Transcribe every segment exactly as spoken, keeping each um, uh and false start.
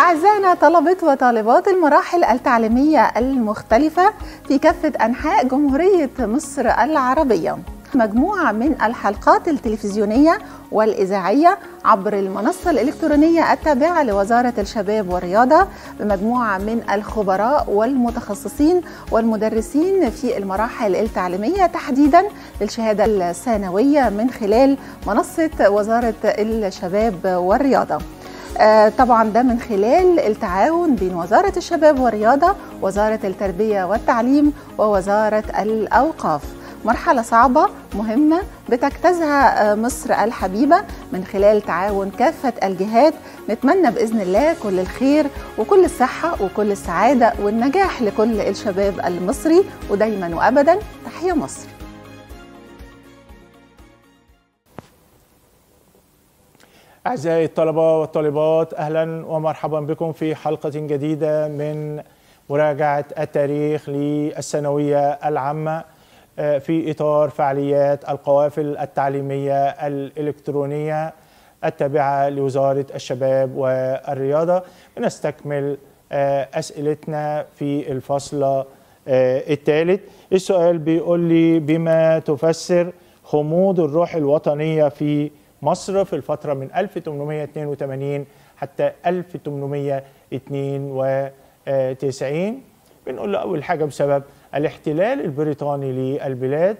أعزائنا طلبة وطالبات المراحل التعليمية المختلفة في كافة أنحاء جمهورية مصر العربية، مجموعة من الحلقات التلفزيونية والإذاعية عبر المنصة الإلكترونية التابعة لوزارة الشباب والرياضة بمجموعة من الخبراء والمتخصصين والمدرسين في المراحل التعليمية تحديدا للشهادة الثانوية من خلال منصة وزارة الشباب والرياضة. طبعا ده من خلال التعاون بين وزارة الشباب والرياضة، وزارة التربية والتعليم، ووزارة الأوقاف. مرحلة صعبة مهمة بتجتازها مصر الحبيبة من خلال تعاون كافة الجهات. نتمنى بإذن الله كل الخير وكل الصحة وكل السعادة والنجاح لكل الشباب المصري، ودايما وأبدا تحيا مصر. أعزائي الطلبة والطالبات، أهلا ومرحبا بكم في حلقة جديدة من مراجعة التاريخ للثانوية العامة في إطار فعاليات القوافل التعليمية الإلكترونية التابعة لوزارة الشباب والرياضة. بنستكمل أسئلتنا في الفصل الثالث. السؤال بيقول لي: بما تفسر خمود الروح الوطنية في مصر في الفترة من ألف وثمانمائة واثنين وثمانين حتى ألف وثمانمائة واثنين وتسعين؟ بنقول له أول حاجة بسبب الاحتلال البريطاني للبلاد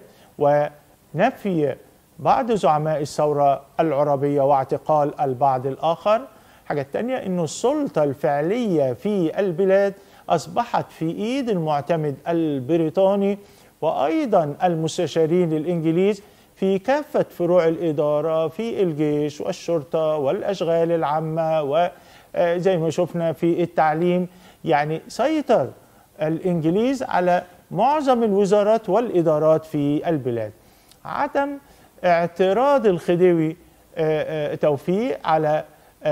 ونفي بعض زعماء الثورة العربية واعتقال البعض الآخر. حاجة تانية إنه السلطة الفعلية في البلاد أصبحت في إيد المعتمد البريطاني وأيضا المستشارين الإنجليز في كافة فروع الإدارة في الجيش والشرطة والأشغال العامة، وزي ما شفنا في التعليم. يعني سيطر الإنجليز على معظم الوزارات والإدارات في البلاد. عدم اعتراض الخديوي توفيق على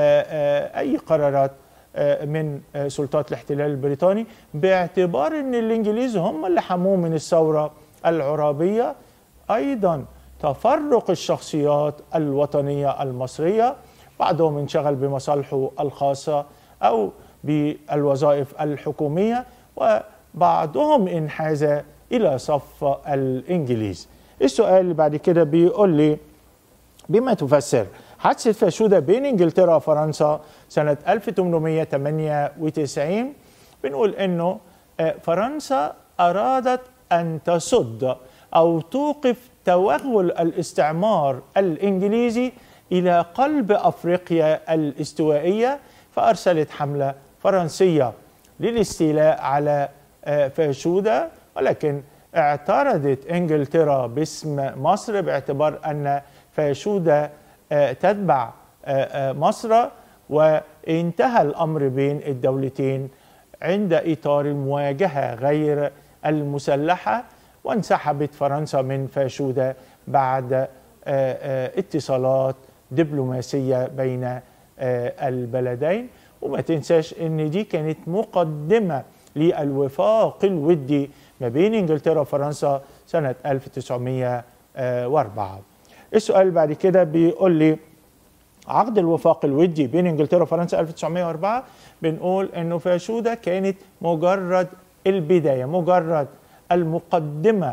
أي قرارات من سلطات الاحتلال البريطاني باعتبار أن الإنجليز هم اللي حموه من الثورة العربية. أيضا تفرق الشخصيات الوطنية المصرية، بعضهم انشغل بمصالحه الخاصة أو بالوظائف الحكومية، وبعضهم انحاز إلى صف الإنجليز. السؤال اللي بعد كده بيقول لي: بما تفسر حادثة فاشودة بين إنجلترا وفرنسا سنة ألف وثمانمائة وثمانية وتسعين؟ بنقول إنه فرنسا أرادت أن تصد أو توقف توغل الاستعمار الإنجليزي إلى قلب أفريقيا الاستوائية، فأرسلت حملة فرنسية للاستيلاء على فاشودة، ولكن اعترضت إنجلترا باسم مصر باعتبار أن فاشودة تتبع مصر، وانتهى الأمر بين الدولتين عند إطار المواجهة غير المسلحة، وانسحبت فرنسا من فاشودة بعد اتصالات دبلوماسية بين البلدين. وما تنساش ان دي كانت مقدمة للوفاق الودي ما بين انجلترا وفرنسا سنة ألف وتسعمائة وأربعة. السؤال اللي بعد كده بيقول لي: عقد الوفاق الودي بين انجلترا وفرنسا ألف وتسعمائة وأربعة، بنقول انه فاشودة كانت مجرد البداية، مجرد المقدمة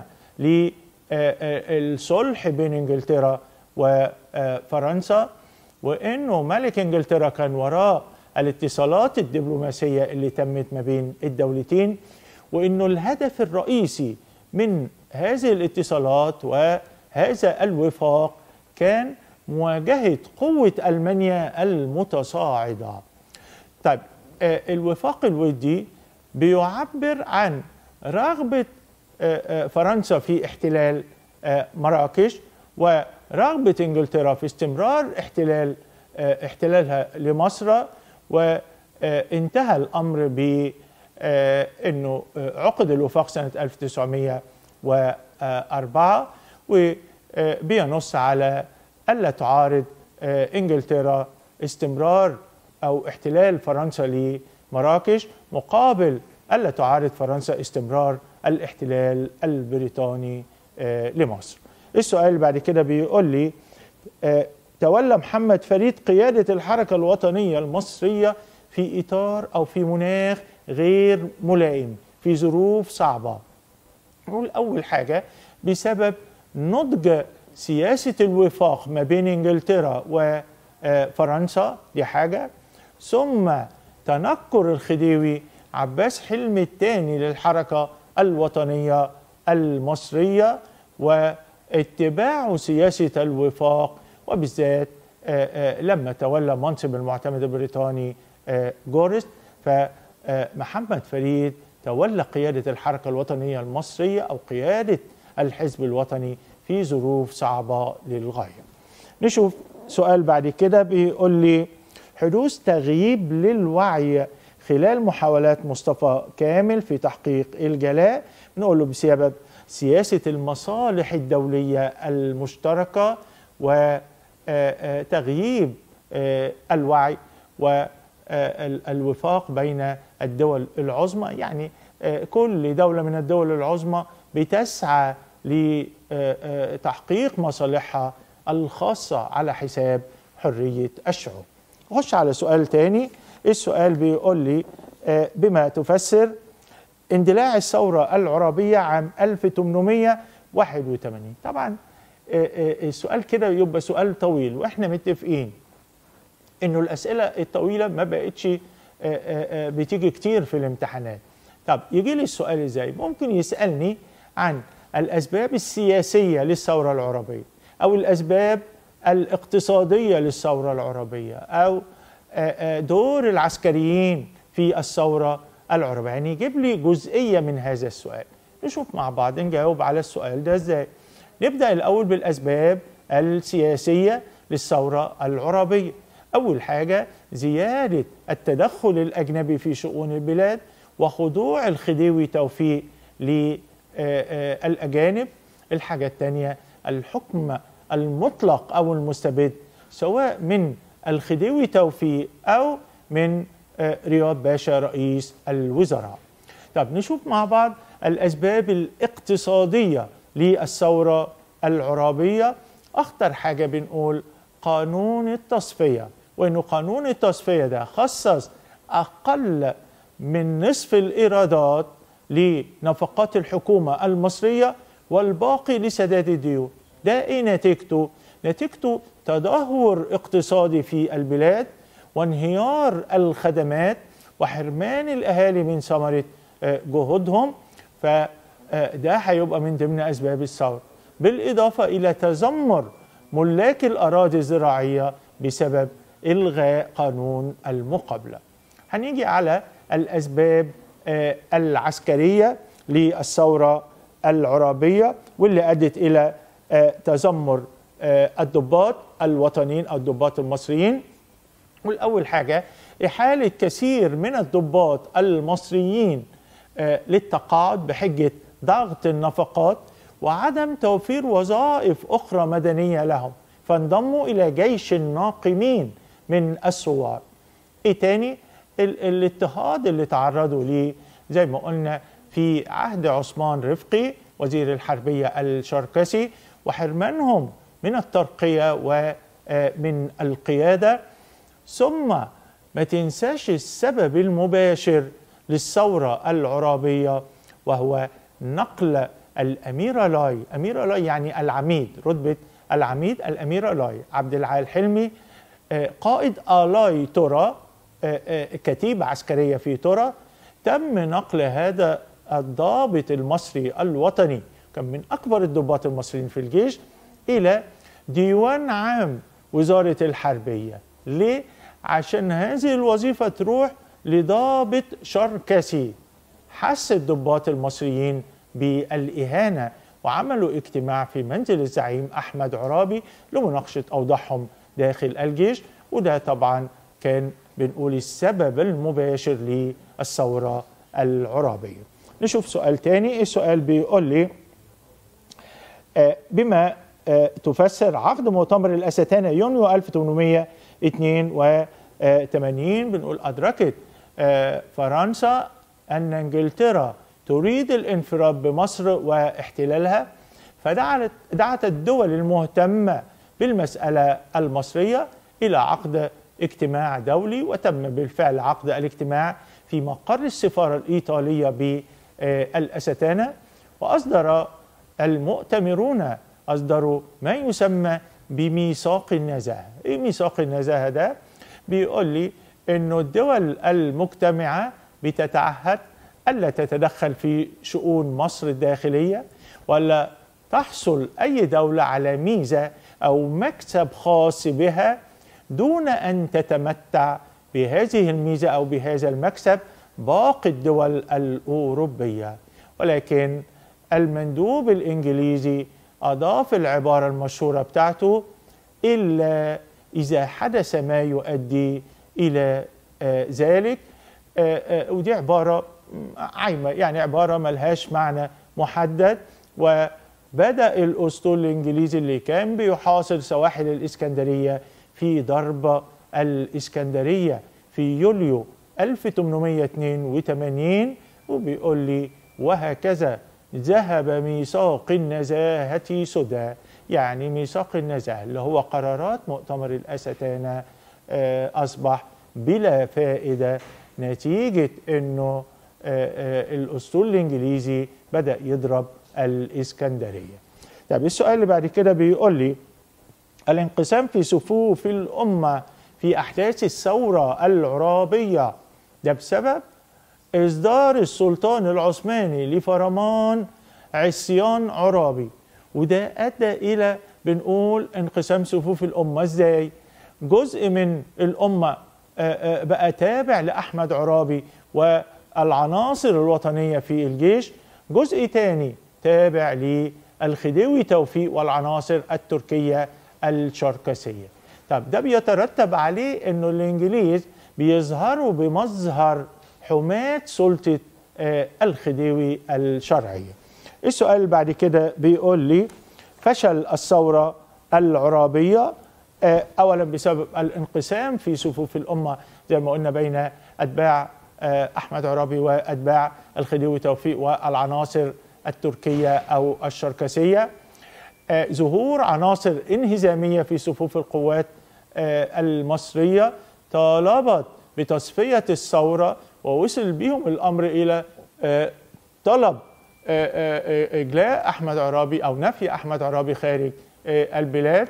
للصلح بين انجلترا وفرنسا، وانه ملك انجلترا كان وراء الاتصالات الدبلوماسية اللي تمت ما بين الدولتين، وانه الهدف الرئيسي من هذه الاتصالات وهذا الوفاق كان مواجهة قوة ألمانيا المتصاعدة. طيب، الوفاق الودي بيعبر عن رغبة فرنسا في احتلال مراكش ورغبة انجلترا في استمرار احتلال احتلالها لمصر، وانتهى الامر بانه عقد الوفاق سنة ألف وتسعمائة وأربعة، وبينص على الا تعارض انجلترا استمرار او احتلال فرنسا لمراكش مقابل الا تعارض فرنسا استمرار الاحتلال البريطاني لمصر. السؤال اللي بعد كده بيقول لي: تولى محمد فريد قيادة الحركة الوطنية المصرية في إطار أو في مناخ غير ملائم، في ظروف صعبة. نقول أول حاجة بسبب نضج سياسة الوفاق ما بين إنجلترا وفرنسا، دي حاجة، ثم تنكر الخديوي عباس حلمي الثاني للحركة الوطنية المصرية واتباع سياسة الوفاق، وبالذات لما تولى منصب المعتمد البريطاني جورست، فمحمد فريد تولى قيادة الحركة الوطنية المصرية أو قيادة الحزب الوطني في ظروف صعبة للغاية. نشوف سؤال بعد كده بيقول لي حدوث تغييب للوعي خلال محاولات مصطفى كامل في تحقيق الجلاء. نقول له بسبب سياسة المصالح الدولية المشتركة وتغييب الوعي والوفاق بين الدول العظمى. يعني كل دولة من الدول العظمى بتسعى لتحقيق مصالحها الخاصة على حساب حرية الشعوب. نخش على سؤال تاني. السؤال بيقول لي بما تفسر اندلاع الثورة العربية عام ألف وثمانمائة وواحد وثمانين. طبعا السؤال كده يبقى سؤال طويل، واحنا متفقين انه الاسئلة الطويلة ما بقتش بتيجي كتير في الامتحانات. طب يجي لي السؤال ازاي؟ ممكن يسألني عن الاسباب السياسية للثورة العربية، او الاسباب الاقتصادية للثورة العربية، او دور العسكريين في الثورة العربية. يعني يجيب لي جزئية من هذا السؤال. نشوف مع بعض نجاوب على السؤال ده ازاي. نبدأ الأول بالأسباب السياسية للثورة العربية. أول حاجة زيادة التدخل الأجنبي في شؤون البلاد وخضوع الخديوي توفيق للأجانب. الحاجة الثانية الحكم المطلق أو المستبد سواء من الخديوي توفيق أو من رياض باشا رئيس الوزراء. طب نشوف مع بعض الأسباب الاقتصادية للثورة العربية. أخطر حاجة بنقول قانون التصفية، وإنه قانون التصفية ده خصص أقل من نصف الإيرادات لنفقات الحكومة المصرية والباقي لسداد الديون. ده إيه نتيجته؟ نتيجته تدهور اقتصادي في البلاد وانهيار الخدمات وحرمان الأهالي من ثمرة جهودهم، فده هيبقى من ضمن أسباب الثورة، بالإضافة إلى تذمر ملاك الأراضي الزراعية بسبب إلغاء قانون المقابلة. هنيجي على الأسباب العسكرية للثورة العربية واللي أدت إلى تذمر الضباط الوطنيين أو الضباط المصريين. والأول حاجة إحالة كثير من الضباط المصريين للتقاعد بحجة ضغط النفقات وعدم توفير وظائف أخرى مدنية لهم، فانضموا إلى جيش الناقمين من الثوار. إيه تاني؟ الاضطهاد اللي تعرضوا ليه زي ما قلنا في عهد عثمان رفقي وزير الحربية الشركسي، وحرمانهم من الترقية ومن القيادة. ثم ما تنساش السبب المباشر للثورة العربية وهو نقل الأميرة لاي، أميرة لاي يعني العميد، رتبة العميد الأميرة لاي عبد العال حلمي قائد آلاي ترى، كتيبة عسكرية في ترى. تم نقل هذا الضابط المصري الوطني، كان من أكبر الضباط المصريين في الجيش، إلى ديوان عام وزارة الحربية. ليه؟ عشان هذه الوظيفة تروح لضابط شركسي. حس الضباط المصريين بالإهانة وعملوا اجتماع في منزل الزعيم أحمد عرابي لمناقشة أوضاعهم داخل الجيش، وده طبعا كان بنقول السبب المباشر للثورة العربية. نشوف سؤال تاني. السؤال بيقول لي بما تفسر عقد مؤتمر الأستانة يونيو ألف وثمانمائة واثنين وثمانين. بنقول أدركت فرنسا أن إنجلترا تريد الانفراد بمصر واحتلالها، فدعت دعت الدول المهتمة بالمسألة المصرية إلى عقد اجتماع دولي، وتم بالفعل عقد الاجتماع في مقر السفارة الإيطالية بالأستانة، وأصدر المؤتمرون أصدروا ما يسمى بميثاق النزاهة. إيه ميثاق النزاهة ده؟ بيقول لي إنه الدول المجتمعة بتتعهد ألا تتدخل في شؤون مصر الداخلية، ولا تحصل أي دولة على ميزة أو مكسب خاص بها دون أن تتمتع بهذه الميزة أو بهذا المكسب باقي الدول الأوروبية. ولكن المندوب الإنجليزي أضاف العبارة المشهورة بتاعته: إلا إذا حدث ما يؤدي إلى آه ذلك. آه آه ودي عبارة عايمة، يعني عبارة ملهاش معنى محدد. وبدأ الأسطول الإنجليزي اللي كان بيحاصر سواحل الإسكندرية في ضرب الإسكندرية في يوليو ألف وثمانمائة واثنين وثمانين، وبيقول لي: وهكذا ذهب ميثاق النزاهة سدى. يعني ميثاق النزاهة اللي هو قرارات مؤتمر الأستانة أصبح بلا فائدة نتيجة أنه الأسطول الإنجليزي بدأ يضرب الإسكندرية. طب السؤال اللي بعد كده بيقول لي: الانقسام في صفوف الأمة في أحداث الثورة العرابية ده بسبب إصدار السلطان العثماني لفرمان عصيان عرابي، وده أدى إلى بنقول انقسام صفوف الأمة. إزاي؟ جزء من الأمة بقى تابع لأحمد عرابي والعناصر الوطنية في الجيش، جزء تاني تابع للخديوي توفيق والعناصر التركية الشركسية. طب ده بيترتب عليه انه الانجليز بيظهروا بمظهر حماة سلطة آه الخديوي الشرعية. السؤال اللي بعد كده بيقول لي: فشل الثورة العرابية آه اولا بسبب الانقسام في صفوف الامة زي ما قلنا بين اتباع آه احمد عرابي واتباع الخديوي توفيق والعناصر التركية او الشركسية، آه ظهور عناصر انهزامية في صفوف القوات آه المصرية طالبت بتصفية الثورة، ووصل بهم الأمر إلى آه طلب آه آه إجلاء أحمد عرابي أو نفي أحمد عرابي خارج آه البلاد.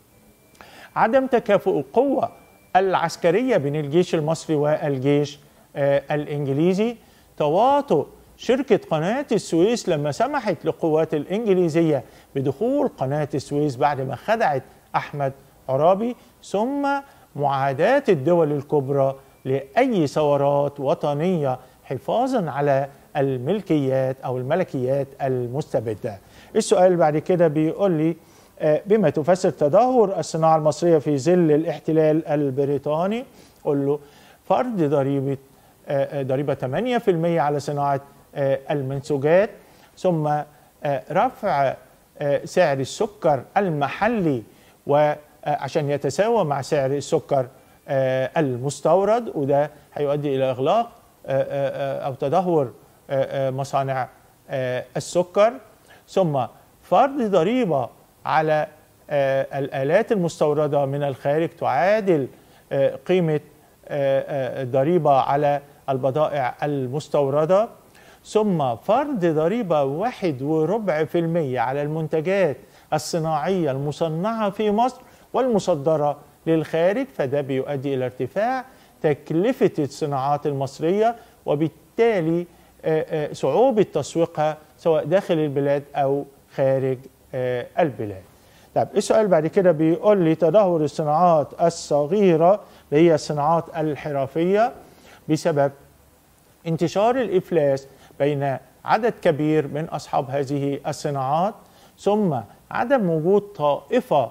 عدم تكافؤ القوة العسكرية بين الجيش المصري والجيش آه الإنجليزي، تواطؤ شركة قناة السويس لما سمحت للقوات الإنجليزية بدخول قناة السويس بعد ما خدعت أحمد عرابي، ثم معاداة الدول الكبرى لأي ثورات وطنية حفاظا على الملكيات أو الملكيات المستبدة. السؤال اللي بعد كده بيقول لي: بما تفسر تدهور الصناعة المصرية في ظل الاحتلال البريطاني؟ قل له: فرض ضريبة ضريبة ثمانية بالمئة على صناعة المنسوجات، ثم رفع سعر السكر المحلي وعشان يتساوى مع سعر السكر المستورد، وده هيؤدي إلى إغلاق أو تدهور مصانع السكر. ثم فرض ضريبة على الآلات المستوردة من الخارج تعادل قيمة ضريبة على البضائع المستوردة، ثم فرض ضريبة واحد وربع في المية على المنتجات الصناعية المصنعة في مصر والمصدرة للخارج، فده بيؤدي إلى ارتفاع تكلفة الصناعات المصرية وبالتالي صعوبة تسويقها سواء داخل البلاد أو خارج البلاد. طيب السؤال بعد كده بيقول لي: تدهور الصناعات الصغيرة اللي هي الصناعات الحرفية بسبب انتشار الإفلاس بين عدد كبير من أصحاب هذه الصناعات، ثم عدم وجود طائفة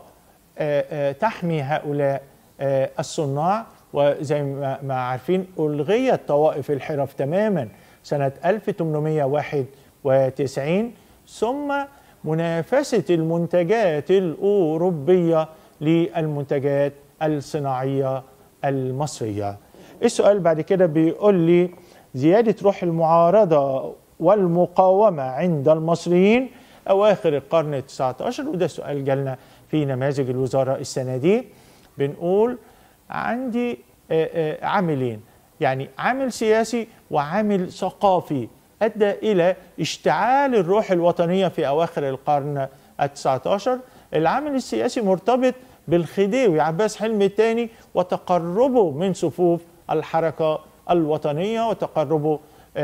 تحمي هؤلاء الصناع. وزي ما عارفين ألغيت طوائف الحرف تماما سنة ألف وثمانمائة وواحد وتسعين، ثم منافسة المنتجات الأوروبية للمنتجات الصناعية المصرية. السؤال بعد كده بيقول لي: زيادة روح المعارضة والمقاومة عند المصريين أواخر القرن التاسع عشر، وده سؤال جالنا في نماذج الوزارة السنة دي. بنقول عندي عاملين، يعني عامل سياسي وعامل ثقافي أدى إلى اشتعال الروح الوطنية في أواخر القرن التاسع عشر. العامل السياسي مرتبط بالخديوي عباس حلمي الثاني وتقربه من صفوف الحركة الوطنية وتقربه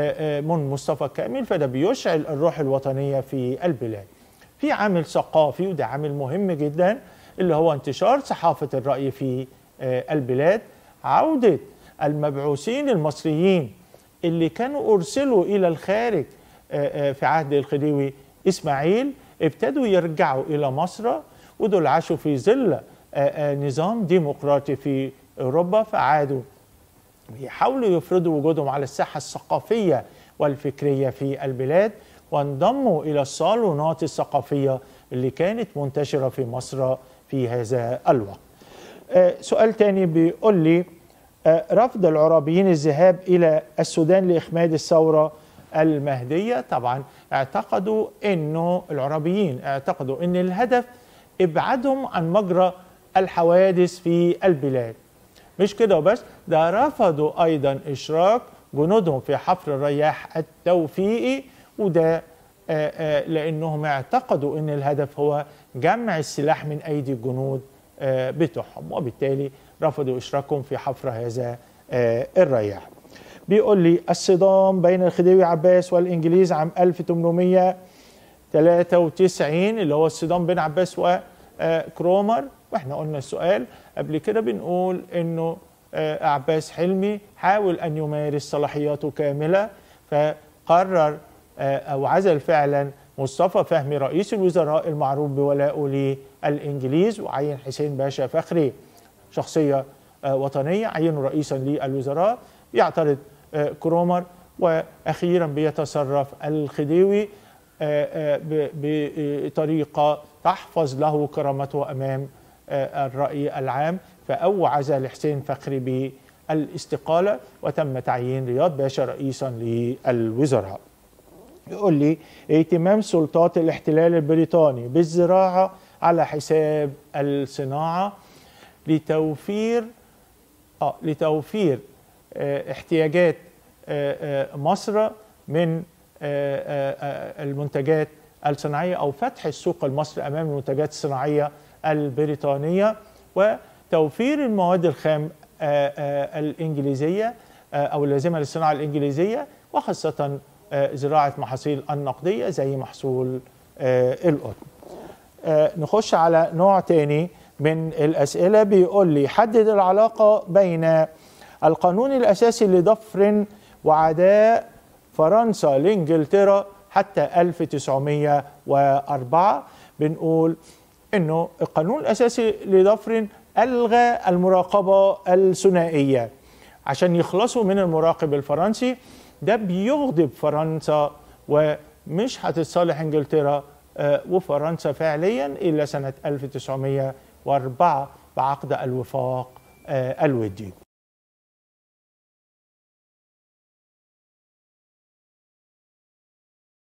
من مصطفى كامل، فده بيشعل الروح الوطنية في البلاد. في عامل ثقافي وده عامل مهم جدا اللي هو انتشار صحافة الرأي في البلاد، عودة المبعوثين المصريين اللي كانوا أرسلوا إلى الخارج في عهد الخديوي إسماعيل ابتدوا يرجعوا إلى مصر، ودول عاشوا في ظل نظام ديمقراطي في أوروبا، فعادوا بيحاولوا يفرضوا وجودهم على الساحة الثقافية والفكرية في البلاد، وانضموا إلى الصالونات الثقافية اللي كانت منتشرة في مصر في هذا الوقت. سؤال تاني بيقول لي رفض العرابيين الذهاب إلى السودان لإخماد الثورة المهدية. طبعا اعتقدوا أنه العرابيين اعتقدوا أن الهدف إبعادهم عن مجرى الحوادث في البلاد. مش كده وبس، ده رفضوا أيضا إشراك جنودهم في حفر الرياح التوفيقي، وده لأنهم اعتقدوا أن الهدف هو جمع السلاح من أيدي الجنود بتوعهم، وبالتالي رفضوا إشراكهم في حفر هذا الرياح. بيقول لي الصدام بين الخديوي عباس والإنجليز عام ألف وثمانمائة وثلاثة وتسعين اللي هو الصدام بين عباس وكرومر، واحنا قلنا السؤال قبل كده بنقول انه عباس حلمي حاول ان يمارس صلاحياته كاملة، فقرر او عزل فعلا مصطفى فهمي رئيس الوزراء المعروف بولائه للإنجليز، وعين حسين باشا فخري شخصية وطنية عينه رئيسا للوزراء. يعترض كرومر، وأخيرا بيتصرف الخديوي بطريقة تحفظ له كرامته أمام الرأي العام، فأوعز لحسين فخري بالاستقالة وتم تعيين رياض باشا رئيسا للوزراء. يقول لي اهتمام سلطات الاحتلال البريطاني بالزراعة على حساب الصناعة لتوفير آه لتوفير آه احتياجات آه آه مصر من آه آه المنتجات الصناعية، أو فتح السوق المصري أمام المنتجات الصناعية البريطانية، وتوفير المواد الخام آه آه الإنجليزية آه أو اللازمة للصناعة الإنجليزية، وخاصة آه زراعة محاصيل النقدية زي محصول آه القطن. آه نخش على نوع تاني من الأسئلة. بيقول لي حدد العلاقة بين القانون الأساسي لضفر وعداء فرنسا لإنجلترا حتى ألف وتسعمائة وأربعة. بنقول إنه القانون الأساسي لضفر ألغى المراقبة الثنائية عشان يخلصوا من المراقب الفرنسي، ده بيغضب فرنسا ومش هتتصالح إنجلترا وفرنسا فعليا إلا سنة ألف وتسعمائة وأربعة بعقد الوفاق الودي.